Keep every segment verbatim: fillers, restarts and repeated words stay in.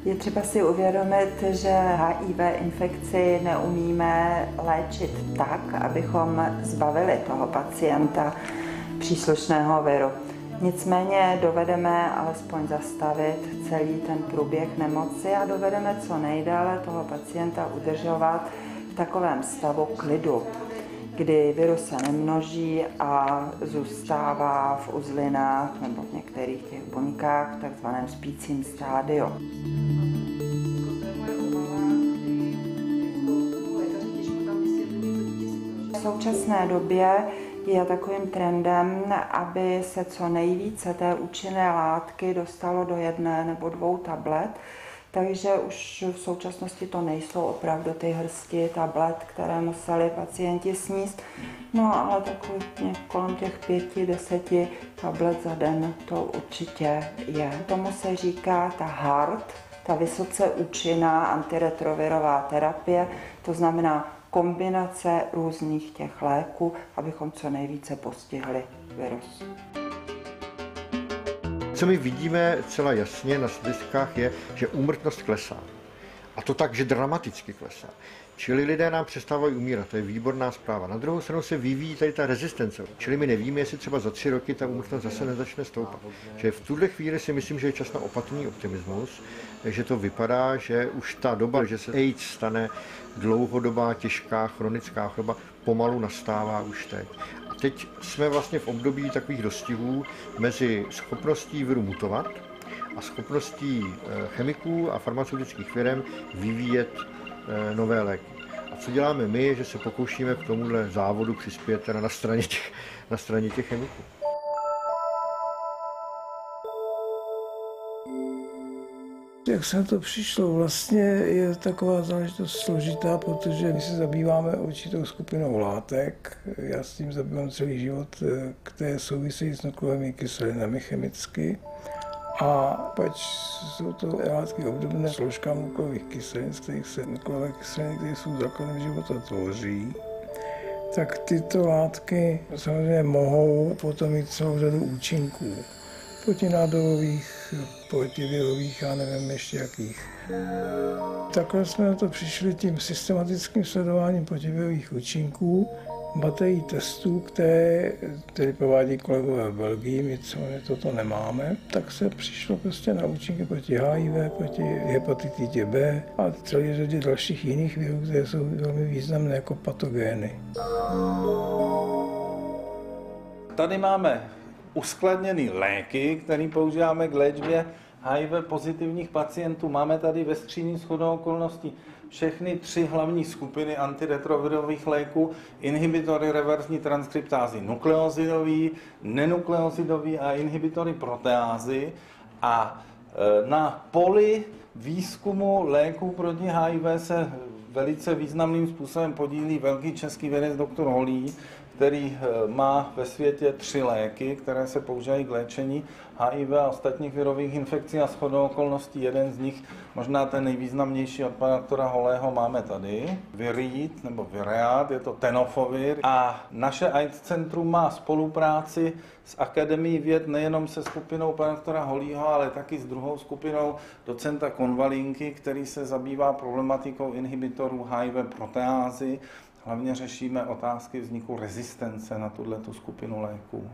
Je třeba si uvědomit, že H I V infekci neumíme léčit tak, abychom zbavili toho pacienta příslušného viru. Nicméně dovedeme alespoň zastavit celý ten průběh nemoci a dovedeme co nejdéle toho pacienta udržovat v takovém stavu klidu, kdy virus se nemnoží a zůstává v uzlinách nebo v některých těch buňkách v takzvaném spícím stádiu. V současné době je takovým trendem, aby se co nejvíce té účinné látky dostalo do jedné nebo dvou tablet, takže už v současnosti to nejsou opravdu ty hrsti tablet, které museli pacienti sníst, no ale takový kolem těch pěti, deseti tablet za den to určitě je. Tomu se říká ta H A R T, ta vysoce účinná antiretrovirová terapie, to znamená kombinace různých těch léků, abychom co nejvíce postihli virus. Co my vidíme celá jasně na statistikách je, že úmrtnost klesá. A to tak, že dramaticky klesá. Čili lidé nám přestávají umírat, to je výborná zpráva. Na druhou stranu se vyvíjí tady ta rezistence. Čili my nevíme, jestli třeba za tři roky ta úmrtnost zase nezačne stoupat. Že v tuhle chvíli si myslím, že je čas na opatrný optimismus, že to vypadá, že už ta doba, že se AIDS stane dlouhodobá, těžká, chronická choroba, pomalu nastává už teď. A teď jsme vlastně v období takových dostihů mezi schopností viru mutovat a schopností chemiků a farmaceutických firm vyvíjet nové léky. A co děláme my, že se pokoušíme k tomuhle závodu přispět teda na straně těch, na straně těch chemiků. Jak se na to přišlo, vlastně je taková záležitost složitá, protože my se zabýváme určitou skupinou látek. Já s tím zabývám celý život, které souvisejí s nukleovými kyselinami chemicky. A pač jsou to látky obdobné složkám nukleových kyselin, z kterých se nukleové kyseliny, které jsou základem života, tvoří, tak tyto látky samozřejmě mohou potom mít celou řadu účinků. Protinádorových, protivirových, já nevím ještě jakých. Takhle jsme na to přišli tím systematickým sledováním protivirových účinků, baterií testů, které, které provádí kolegové v Belgii, my co my toto nemáme, tak se přišlo prostě na účinky proti H I V, proti hepatitidě B a celé řadě dalších jiných virů, které jsou velmi významné jako patogény. Tady máme uskladněné léky, které používáme k léčbě H I V pozitivních pacientů. Máme tady ve skříni shodou okolností všechny tři hlavní skupiny antiretrovirových léků, inhibitory reverzní transkriptázy nukleozidový, nenukleozidový a inhibitory proteázy. A na poli výzkumu léků proti H I V se velice významným způsobem podílí velký český vědec doktor Holý, který má ve světě tři léky, které se používají k léčení H I V a ostatních virových infekcí a shodou okolností jeden z nich, možná ten nejvýznamnější od pana doktora Holého, máme tady. Viread nebo Viread, je to tenofovir. A naše AIDS centrum má spolupráci s Akademií věd nejenom se skupinou pana doktora Holího, ale taky s druhou skupinou docenta Konvalinky, který se zabývá problematikou inhibitorů H I V proteázy. Hlavně řešíme otázky vzniku rezistence na tuto skupinu léků.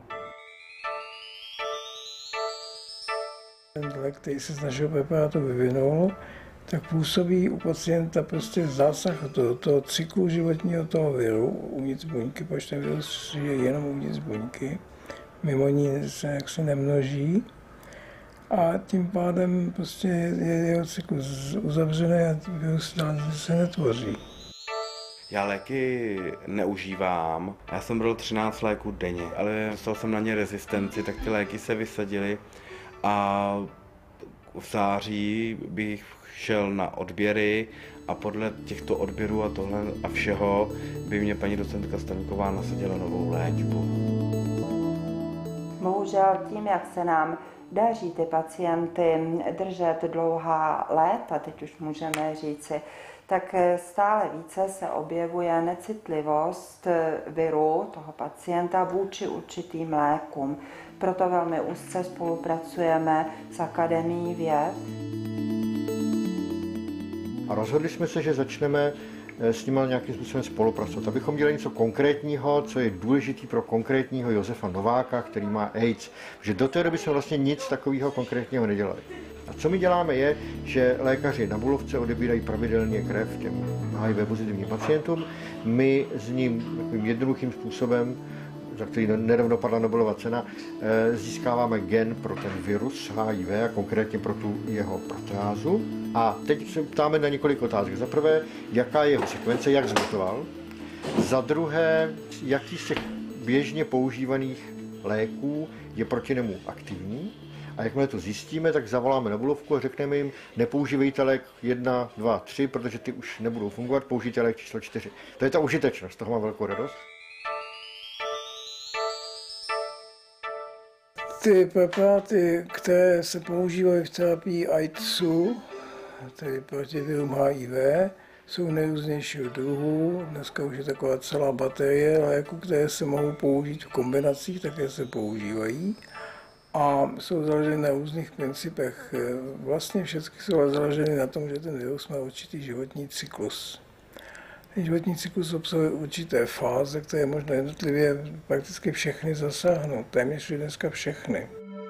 Ten lék, který se z našeho preparátu vyvinul, tak působí u pacienta prostě zásah do toho cyklu životního toho viru uvnitř buňky, protože ten virus je jenom uvnitř buňky, mimo ní se jaksi nemnoží a tím pádem prostě je jeho cyklus uzavřený a virus se netvoří. Já léky neužívám, já jsem bral třináct léků denně, ale dostal jsem na ně rezistenci, tak ty léky se vysadily a v září bych šel na odběry a podle těchto odběrů a tohle a všeho by mě paní docentka Staňková nasadila novou léčbu. Bohužel tím, jak se nám daří ty pacienty držet dlouhá léta, teď už můžeme říci, tak stále více se objevuje necitlivost viru toho pacienta vůči určitým lékům. Proto velmi úzce spolupracujeme s Akademií věd. A rozhodli jsme se, že začneme s nimi nějakým způsobem spolupracovat, abychom dělali něco konkrétního, co je důležité pro konkrétního Josefa Nováka, který má AIDS. Že do té doby jsme vlastně nic takového konkrétního nedělali. A co my děláme je, že lékaři na Bulovce odebírají pravidelně krev těm H I V pozitivním pacientům. My s ním takovým jednoduchým způsobem, za který nedávno padla Nobelova cena, získáváme gen pro ten virus H I V a konkrétně pro tu jeho proteázu. A teď se ptáme na několik otázek. Za prvé, jaká je jeho sekvence, jak zmutoval. Za druhé, jaký z těch běžně používaných léků je proti němu aktivní. A jakmile to zjistíme, tak zavoláme na Bulovku a řekneme jim, nepoužívejte lék jedna, dva, tři, protože ty už nebudou fungovat, použijte lék číslo čtyři. To je ta užitečnost, toho mám velkou radost. Ty preparáty, které se používají v terapii AIDSu, tedy proti virům H I V, jsou nejrůznějšího druhu. Dneska už je taková celá baterie léků, které se mohou použít v kombinacích, také se používají. A jsou založeny na různých principech. Vlastně všechny jsou založeny na tom, že ten virus má určitý životní cyklus. Ten životní cyklus obsahuje určité fáze, které možná jednotlivě prakticky všechny zasáhnout, téměř dneska všechny.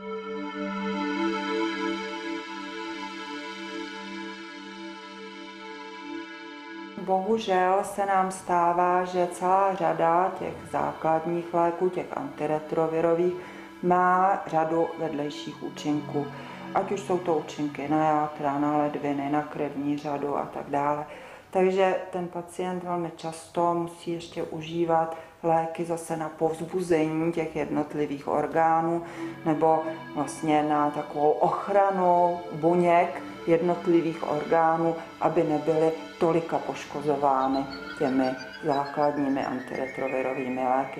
Bohužel se nám stává, že celá řada těch základních léků, těch antiretrovirových, má řadu vedlejších účinků. Ať už jsou to účinky na játra, na ledviny, na krevní řadu a tak dále. Takže ten pacient velmi často musí ještě užívat léky zase na povzbuzení těch jednotlivých orgánů nebo vlastně na takovou ochranu buněk jednotlivých orgánů, aby nebyly tolika poškozovány těmi základními antiretrovirovými léky.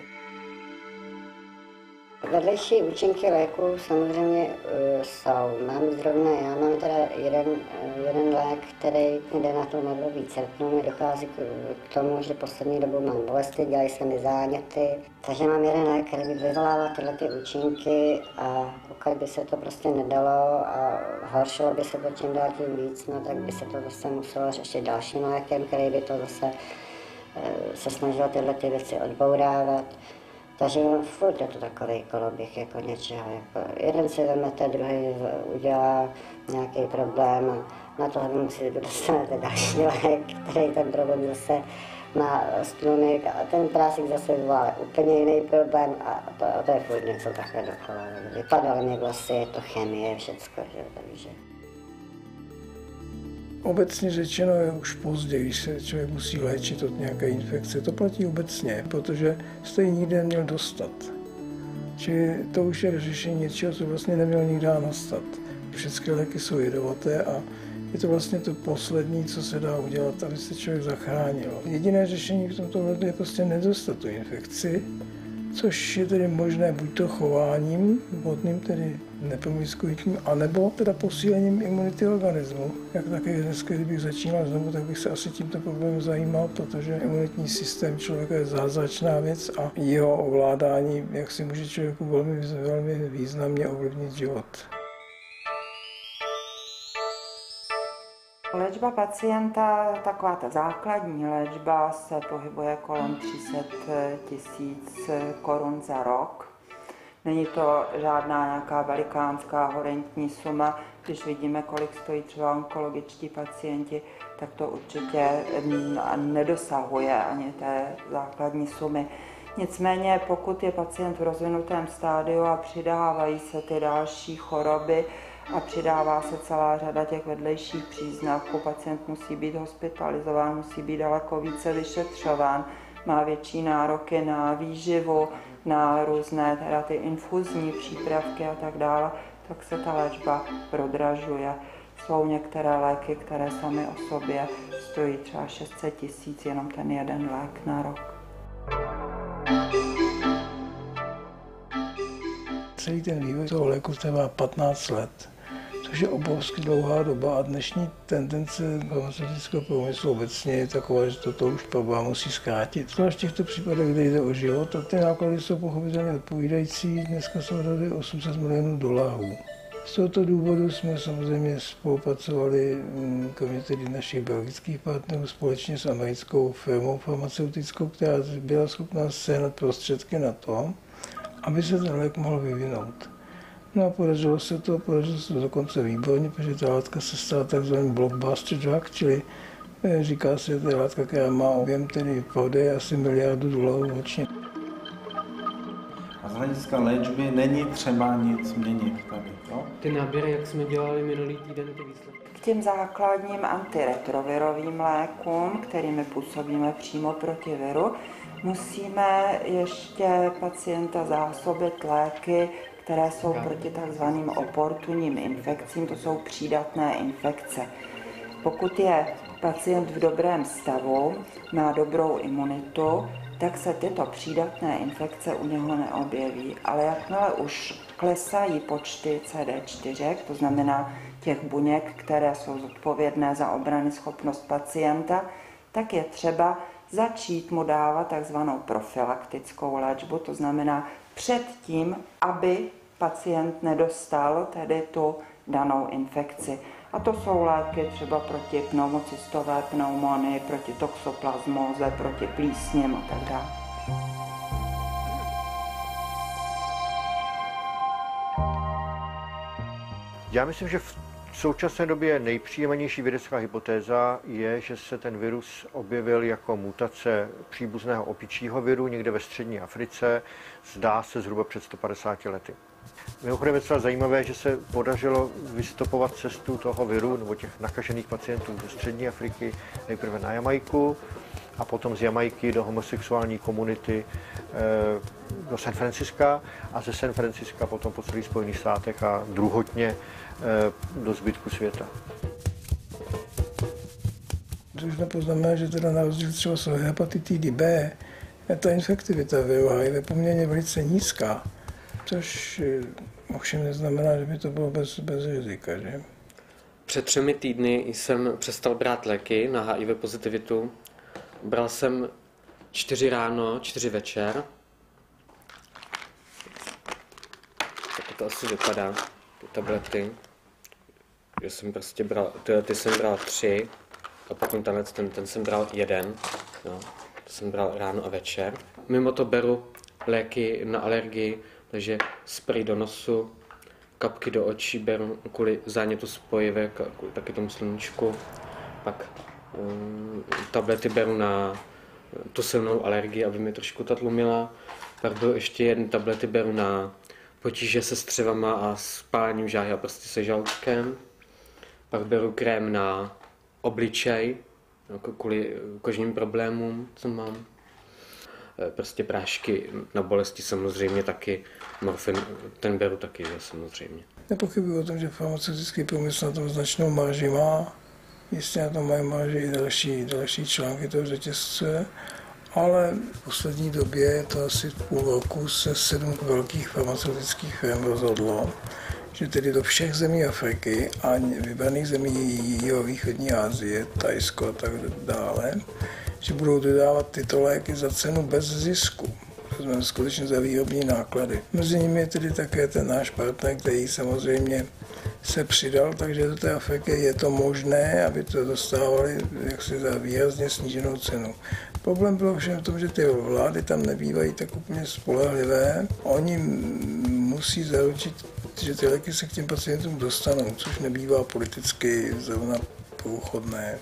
Vedlejší účinky léku samozřejmě jsou. Mám zrovna, já mám teda jeden, jeden lék, který jde na to nedobí cerknu, mi dochází k tomu, že poslední dobou mám bolesti, dělají se mi záněty. Takže mám jeden lék, který by vyvolával tyhle ty účinky a pokud by se to prostě nedalo a horšilo by se to čím dál tím víc, no, tak by se to zase muselo řešit dalším lékem, který by to zase se snažil tyhle ty věci odbourávat. Takže furt je to takový koloběh jako něčeho. Jako jeden si vemete, druhý udělá nějaký problém, na tohle musíte dostanete další lék, který ten problém zase má stlunek a ten prásik zase vyvolá úplně jiný problém a to, a to je furt něco takhle dokola. Vypadaly mi vlasy, je to chemie, všecko, že? Takže. Obecně řečeno je už pozdě, když se člověk musí léčit od nějaké infekce. To platí obecně, protože jste ji nikdy neměl dostat. Čili to už je řešení něčeho, co vlastně neměl nikdy nastat. Všechny léky jsou jedovaté a je to vlastně to poslední, co se dá udělat, aby se člověk zachránil. Jediné řešení v tomto hledu je prostě nedostat tu infekci, což je tedy možné buď to chováním, vhodným tedy nepromiskuitním, anebo teda posílením imunity organismu. Jak také dneska, kdybych začínal znovu, tak bych se asi tímto problémem zajímal, protože imunitní systém člověka je zázračná věc a jeho ovládání, jak si může člověku velmi, velmi významně ovlivnit život. Léčba pacienta, taková ta základní léčba, se pohybuje kolem tři sta tisíc korun za rok. Není to žádná nějaká velikánská horentní suma. Když vidíme, kolik stojí třeba onkologičtí pacienti, tak to určitě nedosahuje ani té základní sumy. Nicméně, pokud je pacient v rozvinutém stádiu a přidávají se ty další choroby, a přidává se celá řada těch vedlejších příznaků. Pacient musí být hospitalizován, musí být daleko více vyšetřován, má větší nároky na výživu, na různé teda ty infuzní přípravky a tak dále, tak se ta léčba prodražuje. Jsou některé léky, které samy o sobě stojí třeba šest set tisíc, jenom ten jeden lék na rok. Celý ten vývoj toho léku trvá patnáct let, což je obrovsky dlouhá doba a dnešní tendence farmaceutického průmyslu obecně je taková, že toto už problém musí zkrátit. Zvlášť v těchto případech, kde jde o život a ty náklady jsou pochopitelně odpovídající, dneska jsou tady osm set milionů dolarů. Z tohoto důvodu jsme samozřejmě spolupracovali, kromě tedy našich belgických partnerů, společně s americkou firmou farmaceutickou, která byla schopná sehnat prostředky na to, aby se ten lék mohl vyvinout. No a podařilo se to, podařilo se to dokonce výborně, protože ta látka se stala takzvaný blockbuster drug, čili říká se, že to je látka, která má objem tedy prodeje asi miliardu dolarů ročně. A z hlediska léčby není třeba nic měnit tady, jo? Ty náběry, jak jsme dělali minulý týden, ty výsledky? K těm základním antiretrovirovým lékům, kterými působíme přímo proti viru, musíme ještě pacienta zásobit léky, které jsou proti takzvaným oportunním infekcím, to jsou přídatné infekce. Pokud je pacient v dobrém stavu, má dobrou imunitu, tak se tyto přídatné infekce u něho neobjeví. Ale jakmile už klesají počty C D čtyři, to znamená těch buněk, které jsou zodpovědné za obranyschopnost pacienta, tak je třeba začít mu dávat takzvanou profilaktickou léčbu, to znamená předtím, aby pacient nedostal tedy tu danou infekci. A to jsou léky třeba proti pneumocystové pneumonii, proti toxoplasmóze, proti plísním a tak dále. Já myslím, že v současné době nejpříjemnější vědecká hypotéza je, že se ten virus objevil jako mutace příbuzného opičího viru někde ve střední Africe, zdá se zhruba před sto padesáti lety. Mimochodem je docela zajímavé, že se podařilo vystopovat cestu toho viru nebo těch nakažených pacientů ze střední Afriky nejprve na Jamajku a potom z Jamajky do homosexuální komunity do San Franciska a ze San Franciska potom po celých Spojených státech a druhotně do zbytku světa. To už nepoznamená, že teda na rozdíl třeba s hepatitidy B, ta infektivita viru H I V je poměrně velice nízká, což ovšem neznamená, že by to bylo bez, bez rizika, že? Před třemi týdny jsem přestal brát léky na H I V pozitivitu. Bral jsem čtyři ráno, čtyři večer. Tak to asi vypadá, ty tablety. Já jsem prostě bral, ty, ty jsem bral tři a potom tenhle, ten, ten jsem bral jeden. No, to jsem bral ráno a večer. Mimo to beru léky na alergii, takže spray do nosu, kapky do očí beru kvůli zánětu spojivek a kvůli taky tomu sluníčku. Pak um, tablety beru na tu silnou alergii, aby mi trošku ta tlumila. Pak beru ještě jedny tablety beru na potíže se střevama a spálením žáhy a prostě se žaludkem. Pak beru krém na obličej, jako kvůli kožním problémům, co mám. Prostě prášky na bolesti samozřejmě taky, morfin, ten beru taky, samozřejmě. Nepochybuji o tom, že farmaceutický průmysl na tom značnou marži má. Jistě na tom mají marži i další, další články toho řetězce, ale v poslední době, to asi půl roku, se sedm velkých farmaceutických firm rozhodlo, že tedy do všech zemí Afriky a vybraných zemí jihovýchodní Asie, Thajsko a tak dále, že budou dodávat tyto léky za cenu bez zisku, to znamená skutečně za výrobní náklady. Mezi nimi je tedy také ten náš partner, který samozřejmě se přidal, takže do té Afriky je to možné, aby to dostávali jaksi za výrazně sníženou cenu. Problém byl všem v tom, že ty vlády tam nebývají tak úplně spolehlivé. Oni musí zaručit, že ty léky se k těm pacientům dostanou, což nebývá politicky zrovna průchodné.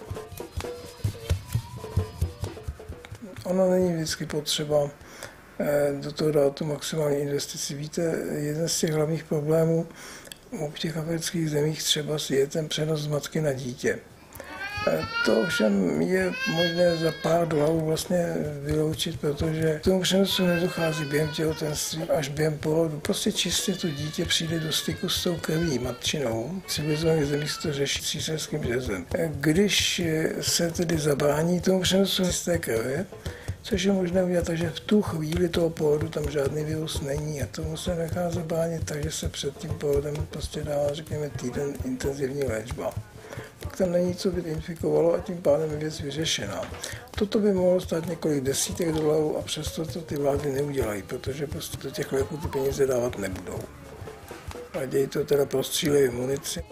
Ono není vždycky potřeba do toho dát tu maximální investici. Víte, jeden z těch hlavních problémů v těch afrických zemích třeba je ten přenos z matky na dítě. To ovšem je možné za pár dolarů vlastně vyloučit, protože k tomu přenosu nedochází během těhotenství až během porodu. Prostě čistě to dítě přijde do styku s tou krví matčinou. V civilizovaných zemích se to řeší císařským řezem. Když se tedy zabrání tomu přenosu z té krve, což je možné udělat, takže v tu chvíli toho porodu tam žádný virus není a tomu se nechá zabránit, takže se před tím porodem prostě dává, řekněme, týden intenzivní léčba. Pak tam není co by infikovalo a tím pádem je věc vyřešená. Toto by mohlo stát několik desítek dolarů a přesto to ty vlády neudělají, protože prostě do těch léků ty peníze dávat nebudou. Raději to teda prostřílejí munici.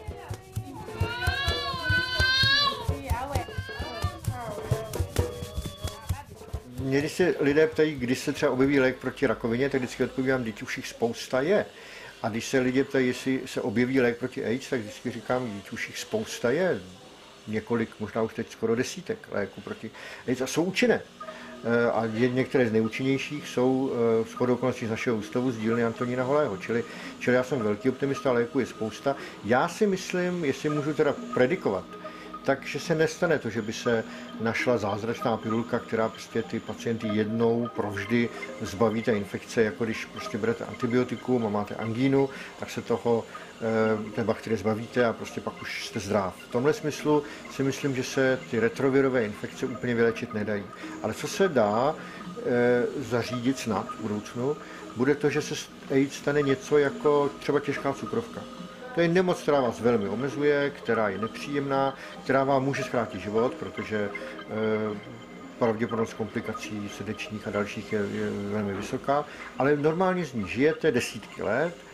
Mě, když se lidé ptají, kdy se třeba objeví lék proti rakovině, tak vždycky odpovídám, že už jich spousta je. A když se lidé ptají, jestli se objeví lék proti AIDS, tak vždycky říkám, že už jich spousta je. Několik, možná už teď skoro desítek léků proti AIDS a jsou účinné. A některé z nejúčinnějších jsou shodou okolností z našeho ústavu z dílny Antonína Holého. Čili, čili já jsem velký optimista, léků je spousta. Já si myslím, jestli můžu teda predikovat, takže se nestane to, že by se našla zázračná pilulka, která prostě ty pacienty jednou provždy zbaví té infekce, jako když prostě berete antibiotikum a máte angínu, tak se toho té bakterie zbavíte a prostě pak už jste zdrav. V tomhle smyslu si myslím, že se ty retrovirové infekce úplně vylečit nedají. Ale co se dá e, zařídit snad v budoucnu, bude to, že se AIDS stane něco jako třeba těžká cukrovka. To je nemoc, která vás velmi omezuje, která je nepříjemná, která vám může zkrátit život, protože e, pravděpodobnost komplikací srdečních a dalších je, je velmi vysoká, ale normálně z ní žijete desítky let